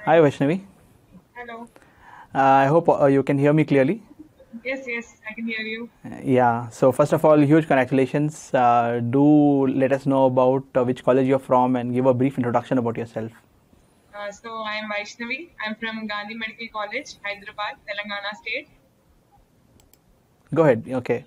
Hi Vaishnavi. Hello. I hope you can hear me clearly. Yes, I can hear you. Yeah, so first of all, huge congratulations. Do let us know about which college you're from and give a brief introduction about yourself. So I am Vaishnavi. I'm from Gandhi Medical College, Hyderabad, Telangana State. Go ahead. Okay.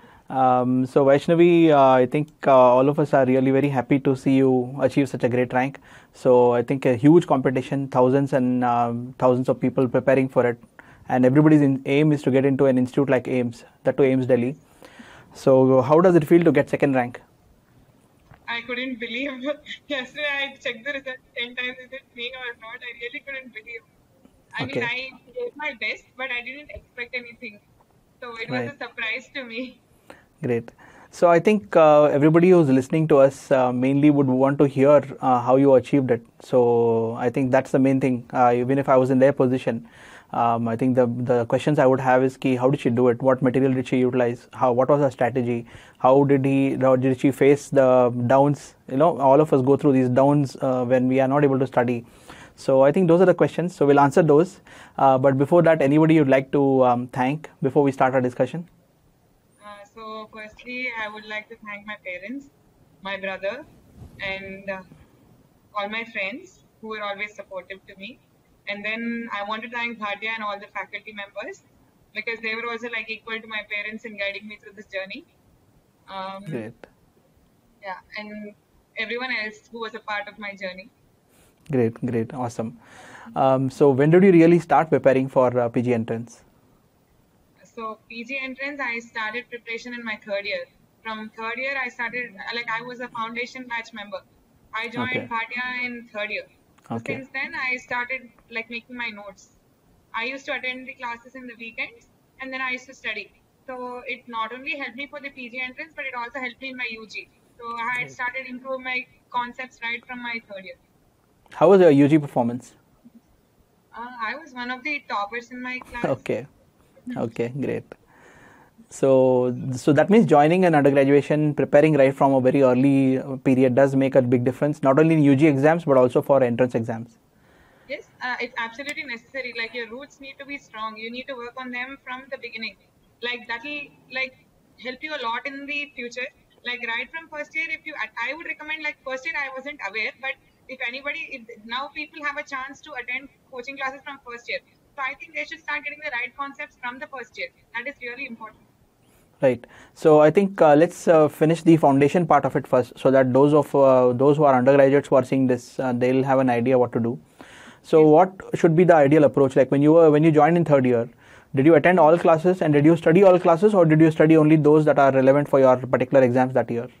So Vaishnavi, I think all of us are really very happy to see you achieve such a great rank. So I think a huge competition, thousands and thousands of people preparing for it, and everybody's aim is to get into an institute like AIMS, that to AIMS Delhi. So how does it feel to get second rank? I couldn't believe. Yesterday I checked the result 10 times. Is it me or not? I really couldn't believe. I mean, Okay, I gave my best, but I didn't expect anything. So it was right. a surprise to me. Great. So I think everybody who's listening to us mainly would want to hear how you achieved it. So I think that's the main thing. Even if I was in their position, I think the questions I would have is key. How did she do it? What material did she utilize? What was her strategy? How did she face the downs? All of us go through these downs when we are not able to study. So I think those are the questions. So we'll answer those. But before that, anybody you'd like to thank before we start our discussion? So firstly, I would like to thank my parents, my brother, and all my friends who were always supportive to me. And then I want to thank Bhatia and all the faculty members because they were also like equal to my parents in guiding me through this journey. Um, Great. yeah, and everyone else who was a part of my journey. Great, great, awesome. So when did you really start preparing for PG entrance? So PG entrance, I started preparation in my third year. From third year, I started like I was a foundation batch member. I Okay, joined Bhatia in third year. So okay, since then, I started like making my notes. I used to attend the classes in the weekends, and then I used to study. So it not only helped me for the PG entrance, but it also helped me in my UG. So I had great. started improving my concepts right from my third year. How was your UG performance? I was one of the toppers in my class. Okay, okay, great. So that means joining an undergraduation, preparing right from a very early period does make a big difference, not only in UG exams but also for entrance exams. Yes, it's absolutely necessary. Like your roots need to be strong. You need to work on them from the beginning. Like that'll like help you a lot in the future. Like right from first year, if you, I would recommend like first year I wasn't aware, but if anybody, if now people have a chance to attend coaching classes from first year, so I think they should start getting the right concepts from the first year. That is really important. Right. So I think let's finish the foundation part of it first, so that those who are undergraduates who are seeing this, they'll have an idea what to do. So Yes. what should be the ideal approach? Like when you joined in third year, did you attend all classes and did you study all classes, or did you study only those that are relevant for your particular exams that year?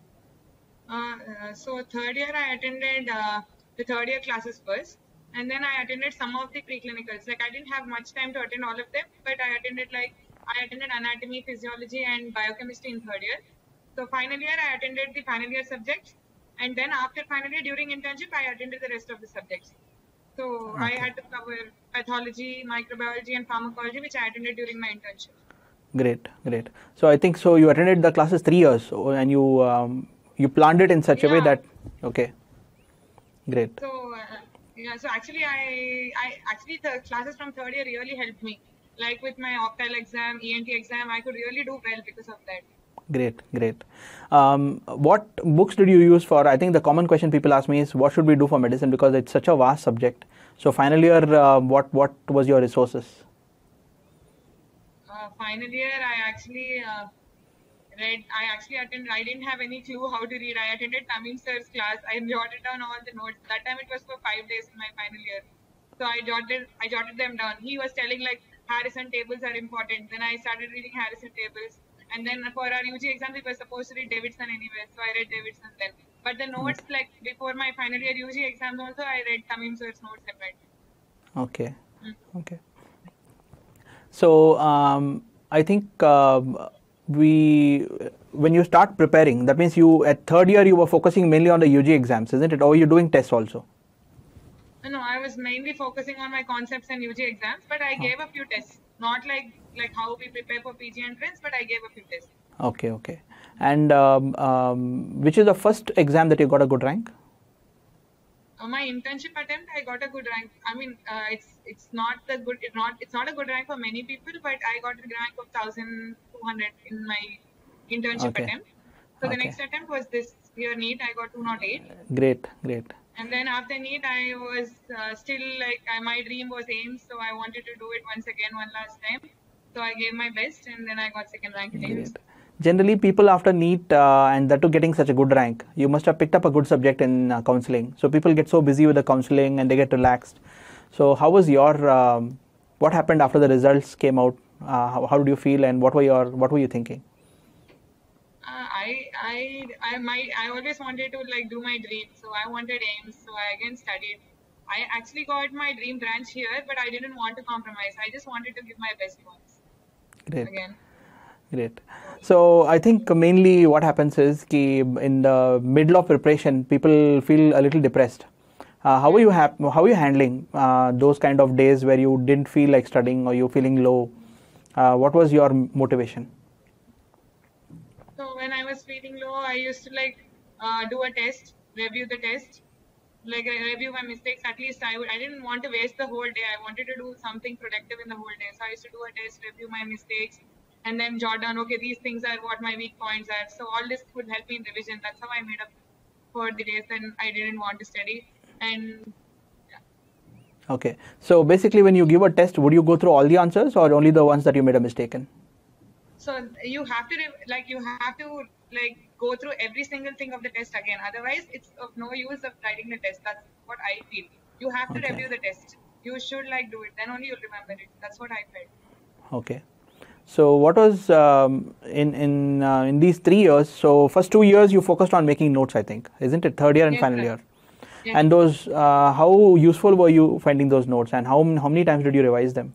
So third year I attended the third year classes first, and then I attended some of the preclinicals. Like I didn't have much time to attend all of them, but I attended anatomy, physiology, and biochemistry in third year. So final year I attended the final year subjects, and then after final year during internship I attended the rest of the subjects. So I Okay. had to cover pathology, microbiology, and pharmacology, which I attended during my internship. Great, great. So I think so you attended the classes 3 years, and you planned it in such a way Yeah, that okay, great. So yeah, so actually, I actually the classes from third year really helped me. Like with my optal exam, ENT exam, I could really do well because of that. Great, great. What books did you use for? I think the common question people ask me is what should we do for medicine because it's such a vast subject. So final year, what was your resources? Final year, I actually read. I actually attended. I didn't have any clue how to read. I attended Tamim sir's class. I jotted down all the notes. That time it was for 5 days in my final year, so I jotted them down. He was telling like Harrison tables are important. Then I started reading Harrison tables. And then for our UG exam, we were supposed to read Davidson anyway, so I read Davidson then. But the notes, Okay, like before my final year UG exams, also I read Tamim sir's notes separate. okay, Mm. okay. So I think we when you start preparing, that means you at third year you were focusing mainly on the UG exams, isn't it? Or you're doing tests also? No, I was mainly focusing on my concepts and UG exams, but I gave a few tests. Not like how we prepare for PG entrance, but I gave a few tests. Okay, okay. And which is the first exam that you got a good rank? my internship attempt, I got a good rank. I mean, it's not the good, it's not a good rank for many people, but I got a rank of 1,200 in my internship Okay. attempt. So the Okay. next attempt was this year NEET. I got 208, Great. Great. and then after NEET, I was still like my dream was AIMS, so I wanted to do it once again, one last time. So I gave my best, and then I got second rank in AIMS. Great. Generally, people after NEET and that too getting such a good rank, you must have picked up a good subject in counseling. So people get so busy with the counseling and they get relaxed. So how was your what happened after the results came out? How did you feel and what were you thinking? I always wanted to like do my dream, so I wanted AIMS, so I again studied. I actually got my dream branch here, but I didn't want to compromise. I just wanted to give my best once Great. again. Great. So I think mainly what happens is ki in the middle of preparation, people feel a little depressed. How are you how are you handling those kind of days where you didn't feel like studying or you're feeling low? What was your motivation? So when I was feeling low, I used to like do a test, review the test, like review my mistakes. At least I didn't want to waste the whole day. I wanted to do something productive in the whole day. So I used to do a test, review my mistakes, and then jot down, okay, these things are what my weak points are. So all this would help me in revision. That's how I made up for the days when I didn't want to study. And Okay. So basically, when you give a test, would you go through all the answers or only the ones that you made a mistake in? so you have to go through every single thing of the test again. Otherwise, it's of no use of writing the test. That's what I feel. You have to Okay. review the test. You should like do it. Then only you'll remember it. That's what I felt. Okay. So what was in these 3 years? So first 2 years you focused on making notes, I think, isn't it? Third year and Yes, final sir. year. Yes. And those, how useful were you finding those notes, and how many times did you revise them?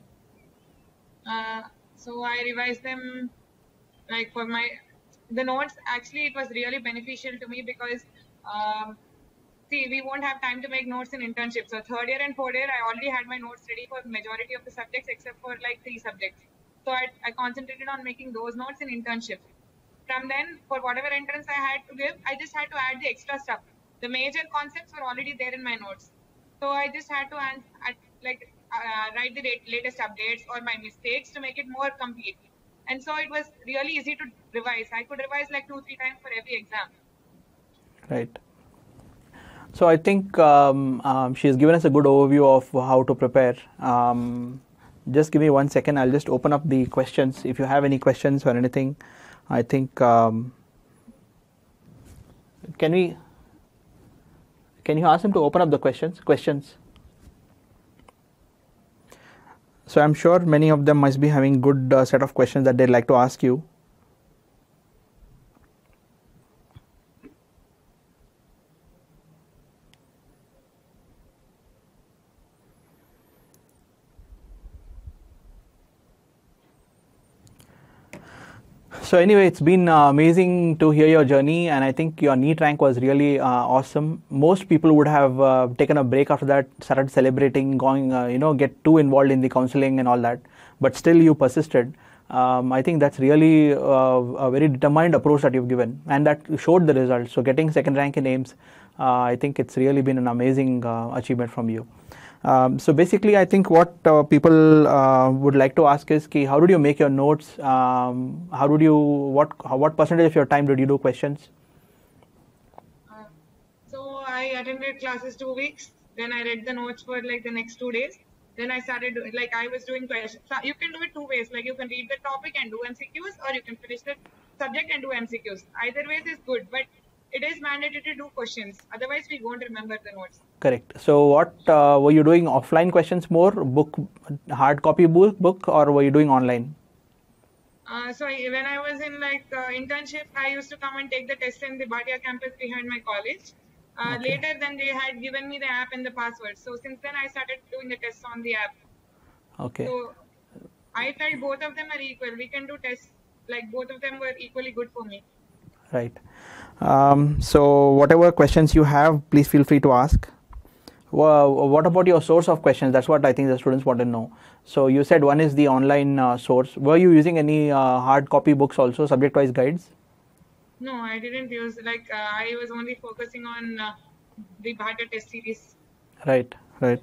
So I revised them like for the notes. Actually, it was really beneficial to me because see, we won't have time to make notes in internship. So third year and fourth year, I already had my notes ready for the majority of the subjects except for like 3 subjects. So I concentrated on making those notes in internship. From then, for whatever entrance I had to give, I just had to add the extra stuff. The major concepts were already there in my notes. So I just had to write the latest updates or my mistakes to make it more complete. And so it was really easy to revise. I could revise like 2-3 times for every exam. Right. So I think she has given us a good overview of how to prepare. Just give me 1 second. I'll just open up the questions. If you have any questions or anything, I think can you ask him to open up the questions? So I'm sure many of them must be having good set of questions that they'd like to ask you. So anyway, it's been amazing to hear your journey, and I think your NEET rank was really awesome. Most people would have taken a break after that, started celebrating, going, get too involved in the counseling and all that. But still, you persisted. I think that's really a very determined approach that you've given, and that showed the results. So getting second rank in AIMS, I think it's really been an amazing achievement from you. So basically, I think what people would like to ask is, how did you make your notes? What percentage of your time did you do questions? So I attended classes 2 weeks. Then I read the notes for like the next 2 days. Then I started I was doing questions. So you can do it 2 ways. Like you can read the topic and do MCQs, or you can finish the subject and do MCQs. Either ways is good, but it is mandatory to do questions. Otherwise, we won't remember the notes. Correct. So what were you doing? Offline questions more, hard copy book, or were you doing online? So when I was in internship, I used to come and take the test in the Bhatia campus behind my college. Okay. Later, then they had given me the app and the password. So since then, I started doing the tests on the app. Okay. So I felt both of them are equal. We can do tests, like both of them were equally good for me. Right. So whatever questions you have, please feel free to ask. What about your source of questions? That's what I think the students want to know. So you said one is the online source. Were you using any hard copy books also, subject-wise guides? No, I didn't use I was only focusing on the Bhatia test series. Right, right.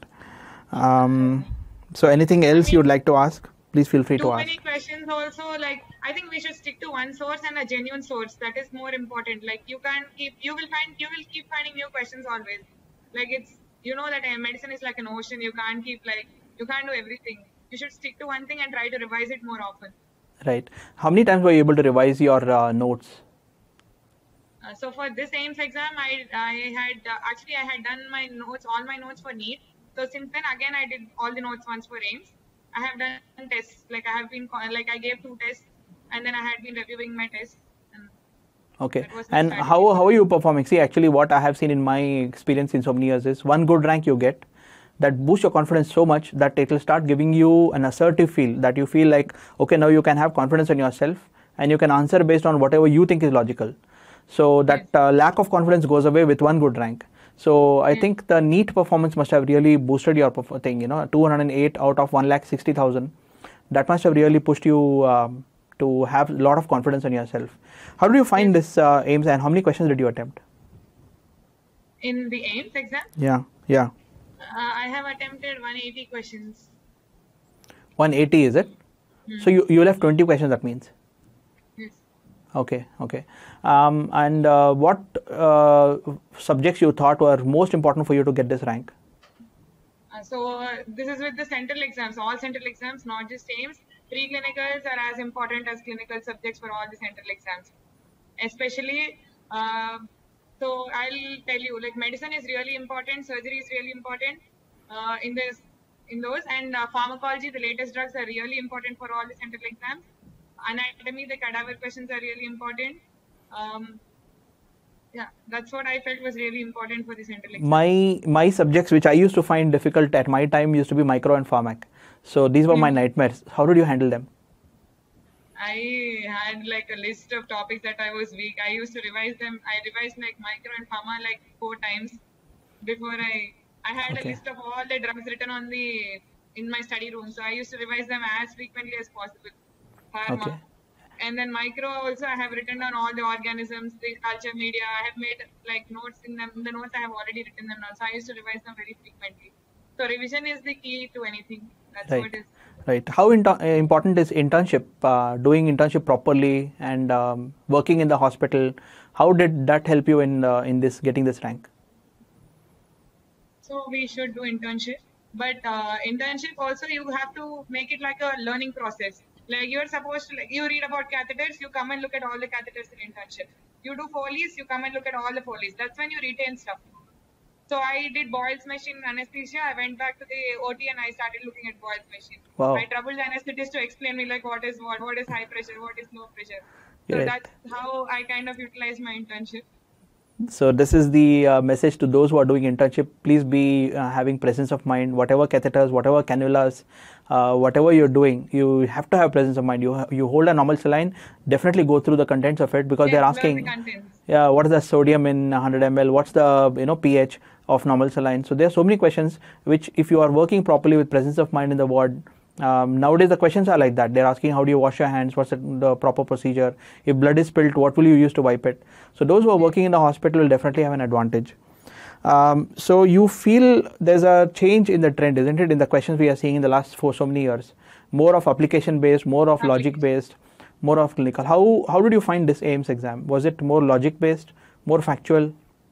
So anything else you'd like to ask? Please feel free to Too ask. many questions also, like I think we should stick to one source and a genuine source. That is more important. Like you will keep finding new questions always. Like it's, that medicine is like an ocean. You can't you can't do everything. You should stick to one thing and try to revise it more often. Right. How many times were you able to revise your notes? So for this AIMS exam, I had done all my notes for NEET. So since then, again, I did all the notes once for AIMS. I have done tests, I gave 2 tests, and then I had been reviewing my tests. Okay. And how are you performing? See, actually, what I have seen in my experience in so many years is one good rank you get, that boosts your confidence so much that it will start giving you an assertive feel, that you feel like, okay, now you can have confidence in yourself and you can answer based on whatever you think is logical. So that lack of confidence goes away with one good rank. So I think the NEET performance must have really boosted your thing, 208 out of 1,60,000. That must have really pushed you to have a lot of confidence in yourself. How did you find this AIMS, and how many questions did you attempt? In the AIMS exam? Yeah. I have attempted 180 questions. 180, is it? So you left 20 questions, that means? Yes. Okay. And what subjects you thought were most important for you to get this rank? This is with the central exams, all central exams, not just AIMS. Pre-clinicals are as important as clinical subjects for all the central exams. Especially, so I'll tell you, like medicine is really important, surgery is really important in those, and pharmacology, the latest drugs are really important for all the central exams. Anatomy, the cadaver questions are really important. That's what I felt was really important for the central exam. My subjects which I used to find difficult at my time used to be micro and pharmac. So these were my nightmares. How did you handle them? I had like a list of topics that I was weak. I used to revise them. I revised like micro and pharma like 4 times before I had a list of all the drugs written in my study room. So I used to revise them as frequently as possible. Pharma. Okay. And then micro also, I have written down all the organisms, the culture media. I have made like notes in them. The notes I have already written them down. So I used to revise them very frequently. So revision is the key to anything. That's what it is. Right. How important is internship, doing internship properly and working in the hospital? How did that help you in getting this rank? So we should do internship, but internship also you have to make it like a learning process. Like you're supposed to, you read about catheters, you come and look at all the catheters in internship. You do Foley's, you come and look at all the Foley's. That's when you retain stuff. So I did Boyle's machine anesthesia. I went back to the OT and I started looking at Boyle's machine. Wow. I troubled the anesthetist to explain me like what is high pressure, what is low pressure. So that's how I kind of utilized my internship. So this is the message to those who are doing internship. Please be having presence of mind. Whatever catheters, whatever cannulas, whatever you're doing, you have to have presence of mind. You hold a normal saline, definitely go through the contents of it, because they're asking, what is the sodium in 100 ml? What's the pH of normal saline? So there are so many questions which, if you are working properly with presence of mind in the ward, nowadays the questions are like that. They're asking, how do you wash your hands? What's the proper procedure? If blood is spilled, what will you use to wipe it? So those who are working in the hospital will definitely have an advantage. So you feel there's a change in the trend, isn't it, in the questions we are seeing in the last so many years? More of application based, more of logic based, more of clinical. How did you find this AIMS exam? Was it more logic based, more factual?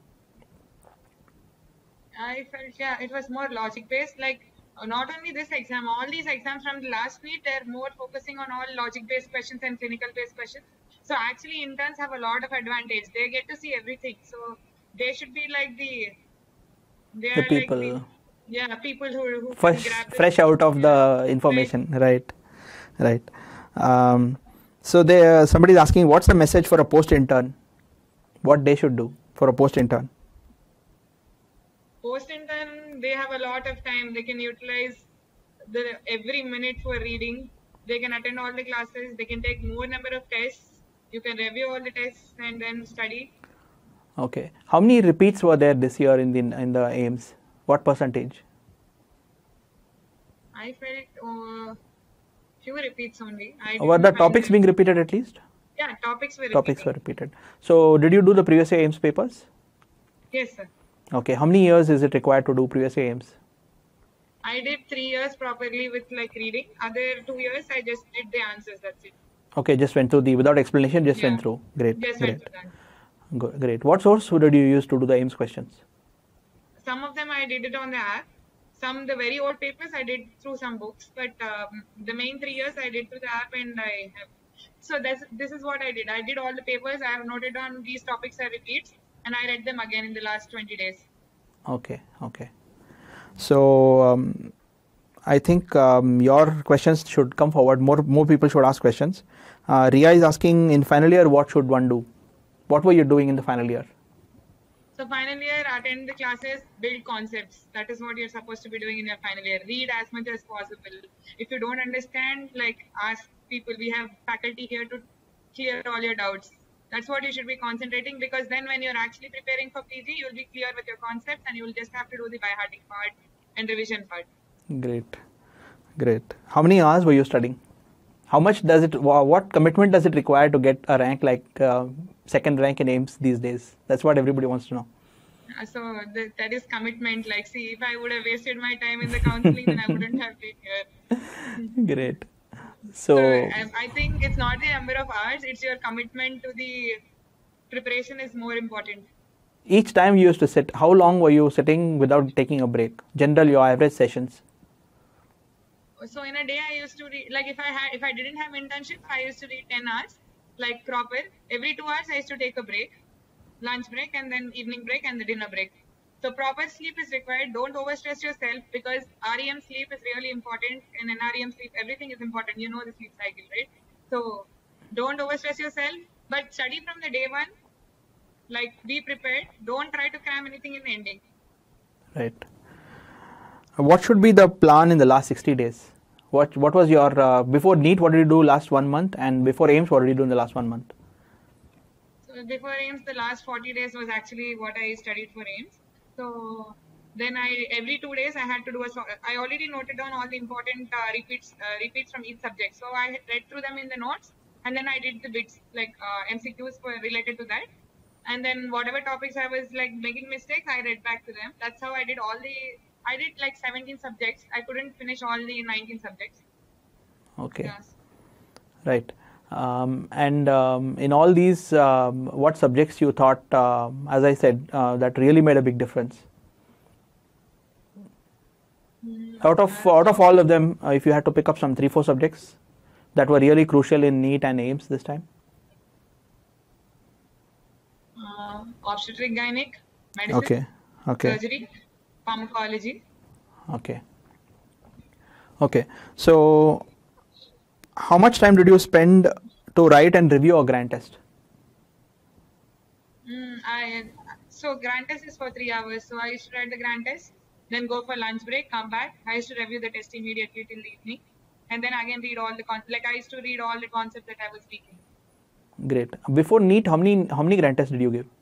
I felt, it was more logic based. Like, not only this exam, all these exams from the last NEET, they're more focusing on all logic-based questions and clinical-based questions. So actually, interns have a lot of advantage. They get to see everything. So they should be like the people. People who fresh out of the information. Right. So somebody is asking, what's the message for a post-intern? What they should do for a post-intern? Post-intern, they have a lot of time. They can utilize every minute for reading. They can attend all the classes. They can take more number of tests. You can review all the tests and then study. Okay. How many repeats were there this year in the AIMS? What percentage? I felt few repeats only. Were the topics being repeated at least? Yeah, topics were repeated. Topics were repeated. So did you do the previous year AIMS papers? Yes, sir. Okay. How many years is it required to do previous AIMS? I did 3 years properly with like reading. Other 2 years I just did the answers. That's it. Okay, just went through without explanation, just Yeah. went through. Great, Just great. went through that. Great. What source did you use to do the AIMS questions? Some of them I did it on the app. Some the very old papers I did through some books, but the main 3 years I did through the app, and I have. So this is what I did. I did all the papers. I have noted down these topics are repeats, and I read them again in the last 20 days. Okay, okay. So I think your questions should come forward. More people should ask questions. Ria is asking, in final year, what should one do? What were you doing in the final year? So final year, attend the classes, build concepts. That is what you're supposed to be doing in your final year. Read as much as possible. If you don't understand, like ask people. We have faculty here to clear all your doubts. That's what you should be concentrating, because then when you're actually preparing for PG, you'll be clear with your concepts and you'll just have to do the by-hearting part and revision part. Great, great. How many hours were you studying? How much does it, what commitment does it require to get a rank like second rank in AIMS these days? That's what everybody wants to know. So that is commitment. Like, see, if I would have wasted my time in the counseling, then I wouldn't have been here. Great. So I think it's not the number of hours, it's your commitment to the preparation is more important. Each time you used to sit, how long were you sitting without taking a break? General, your average sessions? So in a day I used to read, like if I didn't have internship, I used to read 10 hours, like proper. Every 2 hours I used to take a break, lunch break, and then evening break and the dinner break. So proper sleep is required. Don't overstress yourself, because REM sleep is really important. And in REM sleep, everything is important. You know the sleep cycle, right? So don't overstress yourself, but study from the day one. Like, be prepared. Don't try to cram anything in the ending. Right. What should be the plan in the last 60 days? What was your, before NEET, what did you do last 1 month? And before AIMS, what did you do in the last 1 month? So before AIMS, the last 40 days was actually what I studied for AIMS. So then every 2 days I had to do I already noted down all the important repeats from each subject. So I read through them in the notes, and then I did the bits like MCQs related to that. And then whatever topics I was like making mistakes, I read back to them. That's how I did I did like 17 subjects. I couldn't finish all the 19 subjects. Okay. Yes. Right. And in all these, what subjects you thought, as I said, that really made a big difference? Out of all of them, if you had to pick up some 3-4 subjects that were really crucial in NEET and AIMS this time? Obstetric gynec, medicine, Okay. Okay. surgery, pharmacology. Okay. Okay. So, how much time did you spend to write and review a grant test? So grant test is for 3 hours. So I used to write the grant test, then go for lunch break, come back. I used to review the test immediately till the evening, and then again read all the I used to read all the concepts that I was speaking. Great. Before NEET, how many grant tests did you give?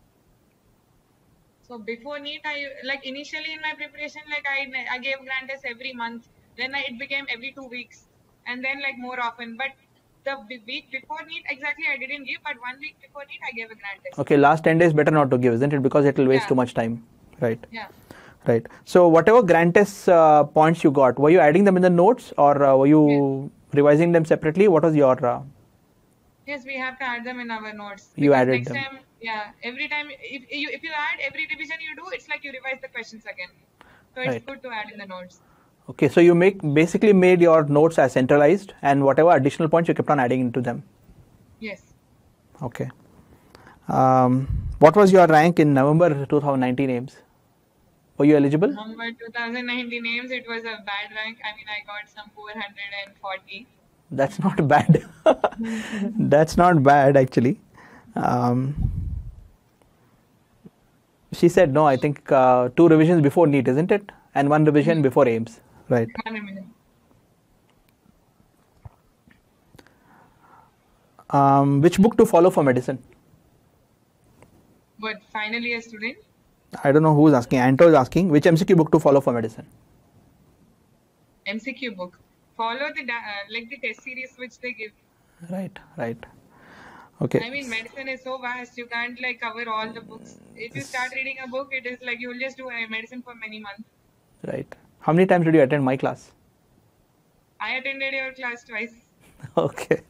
So before NEET, initially in my preparation, I gave grant tests every month. Then it became every 2 weeks, and then more often. But the week before NEET, exactly I didn't give, but 1 week before NEET, I gave a grant test. Okay, last 10 days better not to give, isn't it? Because it will waste too much time. Right. Yeah. Right. So whatever grant test points you got, were you adding them in the notes, or were you revising them separately? What was your... Yes, we have to add them in our notes. You added next them. Time, every time, if you add every revision you do, it's like you revise the questions again. So it's good to add in the notes. Okay, so you basically made your notes as centralized, and whatever additional points you kept on adding into them. Yes. Okay. What was your rank in November 2019 AIMS? Were you eligible? November 2019 AIMS, it was a bad rank. I mean, I got some 440. That's not bad. That's not bad, actually. She said no, I think 2 revisions before NEET, isn't it? And 1 revision before AIMS. Right. 1 revision. Which book to follow for medicine? But finally a student? I don't know who is asking. Anto is asking, which MCQ book to follow for medicine? MCQ book. Follow the the test series which they give. Right, right. Okay. I mean, medicine is so vast, you can't like cover all the books. If you start reading a book, it is like you'll just do medicine for many months. Right. How many times did you attend my class? I attended your class twice. Okay.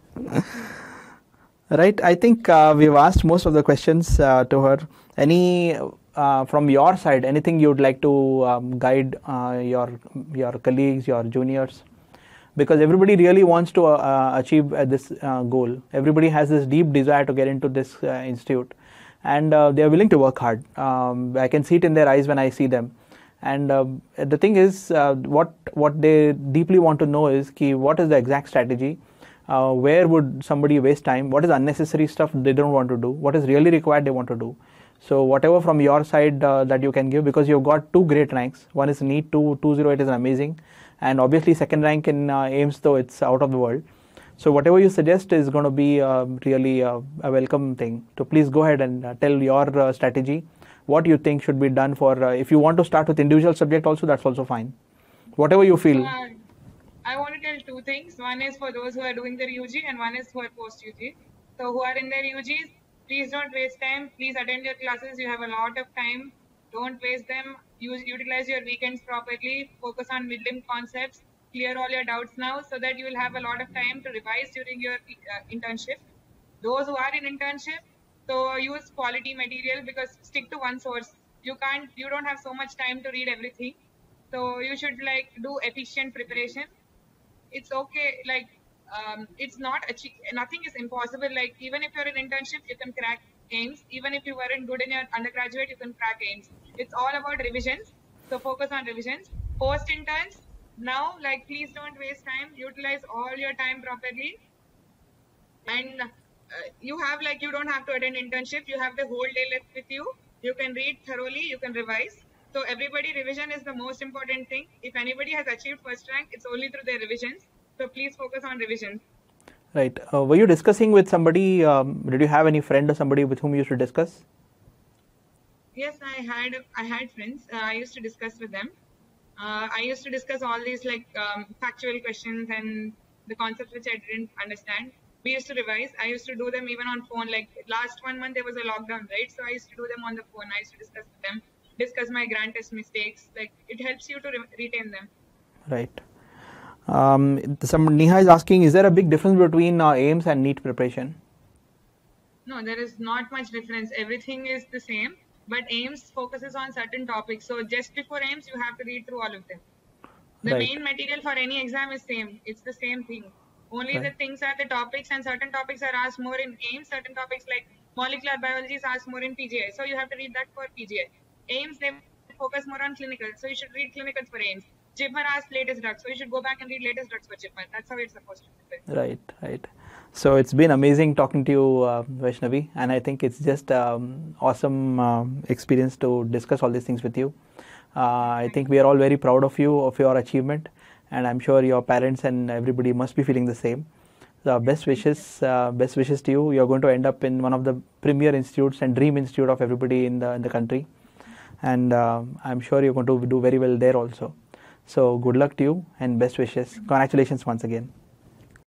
Right. I think we've asked most of the questions to her. Any from your side, anything you'd like to guide your colleagues, your juniors? Because everybody really wants to achieve this goal. Everybody has this deep desire to get into this institute, and they are willing to work hard. I can see it in their eyes when I see them. And the thing is, what they deeply want to know is, what is the exact strategy? Where would somebody waste time? What is unnecessary stuff they don't want to do? What is really required they want to do? So whatever from your side that you can give, because you've got two great ranks. One is NEET 208 is amazing, and obviously second rank in AIIMS, though it's out of the world. So whatever you suggest is going to be really a welcome thing. So please go ahead and tell your strategy, what you think should be done for, if you want to start with individual subject also, that's also fine. Whatever you feel. I want to tell two things. One is for those who are doing their UG and one is for post-UG. So who are in their UGs, please don't waste time. Please attend your classes. You have a lot of time. Don't waste them. Utilize your weekends properly. Focus on midterm concepts. Clear all your doubts now so that you will have a lot of time to revise during your internship. Those who are in internship, so use quality material, because stick to one source. You don't have so much time to read everything. So you should like do efficient preparation. It's okay, like it's not nothing is impossible. Like even if you're in internship, you can crack AIIMS. Even if you weren't good in your undergraduate, you can crack AIIMS. It's all about revisions, so focus on revisions. Post interns, now like please don't waste time, utilize all your time properly. And you don't have to attend internship, you have the whole day left with you. You can read thoroughly, you can revise. So everybody, revision is the most important thing. If anybody has achieved first rank, it's only through their revisions. So please focus on revisions. Right. Were you discussing with somebody? Did you have any friend or somebody with whom you used to discuss? Yes, I had friends. I used to discuss with them. I used to discuss all these like factual questions and the concepts which I didn't understand. We used to revise. I used to do them even on phone. Like last 1 month there was a lockdown, right? So I used to do them on the phone. I used to discuss with them, discuss my grand test mistakes. Like it helps you to retain them. Right. Neha is asking, is there a big difference between AIIMS and NEET preparation? No, there is not much difference. Everything is the same, but AIIMS focuses on certain topics. So just before AIIMS, you have to read through all of them. The main material for any exam is same. It's the same thing. Only the things are the topics, and certain topics are asked more in AIIMS. Certain topics like molecular biology is asked more in PGI. So you have to read that for PGI. AIIMS, they focus more on clinical. So you should read clinicals for AIIMS. JIPMER asks latest drugs. So you should go back and read latest drugs for JIPMER. That's how it's supposed to be. Right. So it's been amazing talking to you, Vaishnavi. And I think it's just awesome experience to discuss all these things with you. I think we are all very proud of you, of your achievement. And I'm sure your parents and everybody must be feeling the same. So best wishes to you. You're going to end up in one of the premier institutes and dream institute of everybody in the country. And I'm sure you're going to do very well there also. So good luck to you and best wishes. Congratulations once again.